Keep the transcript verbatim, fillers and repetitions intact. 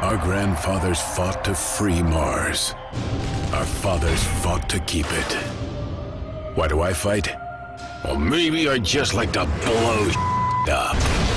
Our grandfathers fought to free Mars. Our fathers fought to keep it. Why do I fight? Well, maybe I just like to blow up.